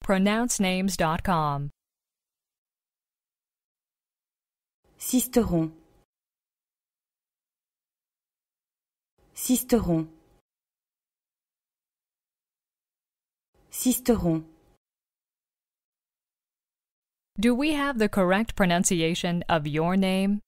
pronouncenames.com. Sisteron. Sisteron. Sisteron. Do we have the correct pronunciation of your name?